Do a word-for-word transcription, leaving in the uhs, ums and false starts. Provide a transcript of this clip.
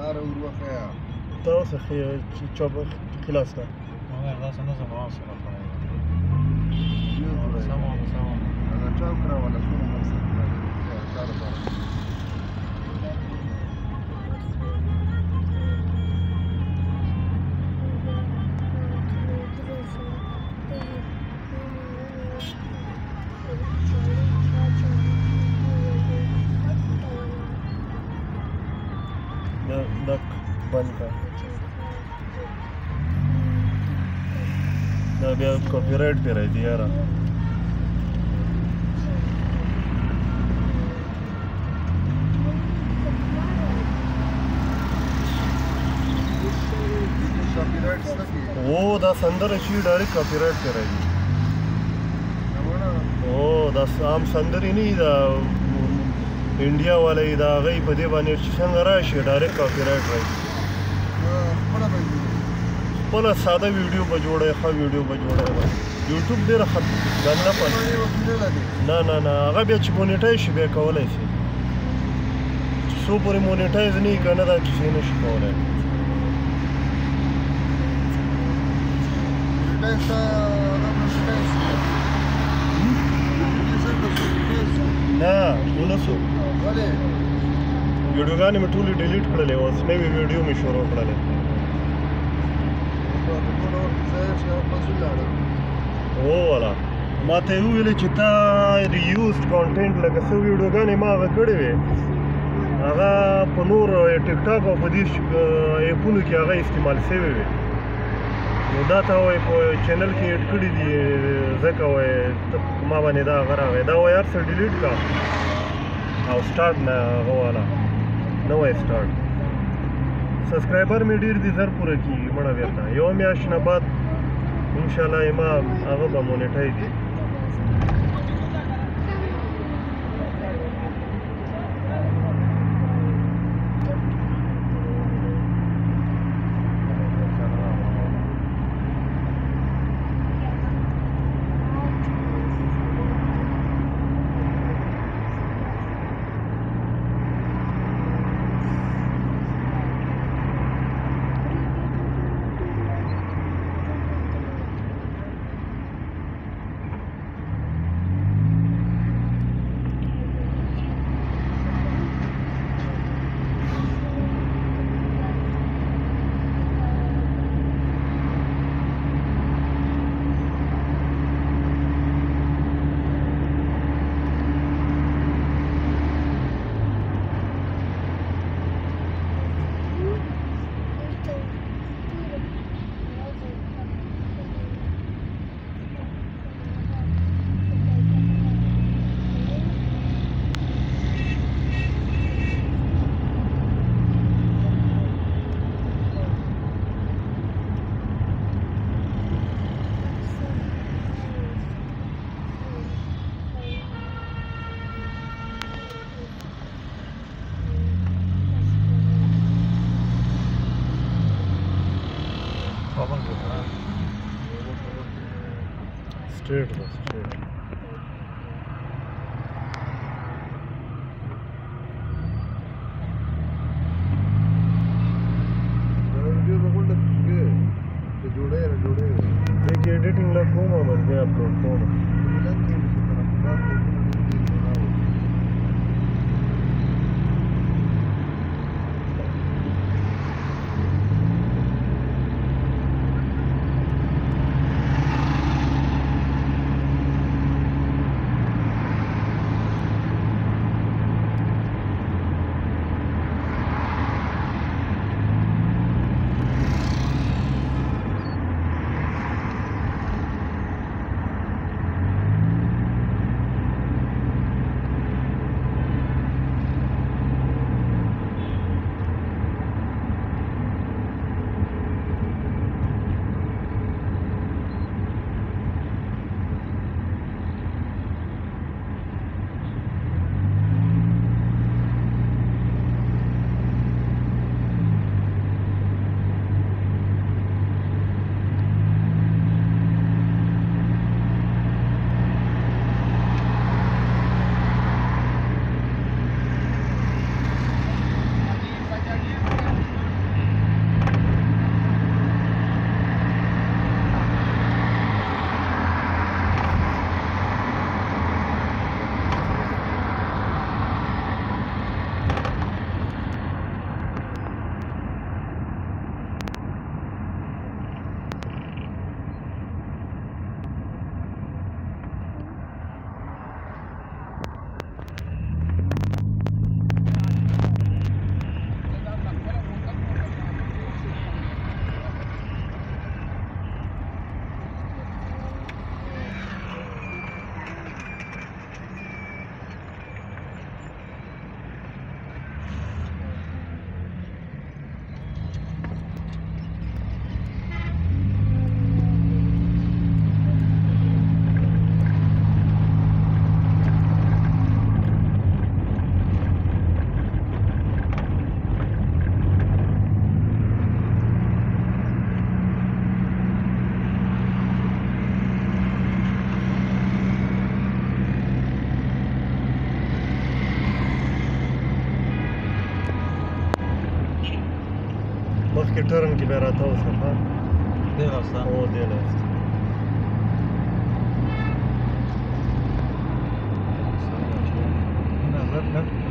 Are urmă feia. Da, o să fie cioabă chilasca. Nu, da, să nu se mă lasă la faia. Iutura. Samo, samo. Aga čau krava na šumu nam se pravi. Ja, čara bara. Da, da, bani ca. Da, bia copyright pe rai diara. Copyright सकी. O, da sandara și direct copyright pe rai. नमणा. O, da am sandari ni da India वाले da गई पदे बाने څنګه راشي ډایرکټ کاپی رائټ راځي خپل به خپل ساده ویډیو به جوړه ښه ویډیو به جوړه یوټیوب ډیر خط غنه پد نه نه نه هغه بیا چې مونیټایز شي بیا کولای شي سو پورې مونیټایز نه کنه دا چې نه شي کولای Pensa نه ونسو ولې ویډیوګانې مې ټولې ډیلیټ کړلې اوس نوې ویډیو مې شروع کړلې او والا ما ته ویل چې تا ریوزډ کانټینټ لکه څو ویډیوګانې ما هغه کړې وې هغه په نور ټیک ټاک او په دې ایپونو کې هغه استعمال شوی وي نو دا ته وایي په چینل کې اډ کړي دي ځکه وایي ما باندې دا هغه راغی دا وایي هر څه ډیلیټ کا او سٹارټ نه هغه والا نو وایي سٹارټ سبسکرایبر مې ډیر دي زر پوره کیږي مړه بیرته یو میاشت نه بعد انشاءالله ما هغه به مونیټایز دي straight bus straight देखिए editing ला कोम बन गया अपलोड कोम مخکې ټرن کې بیا راته وسه دی راسته او دی لاست نظر نه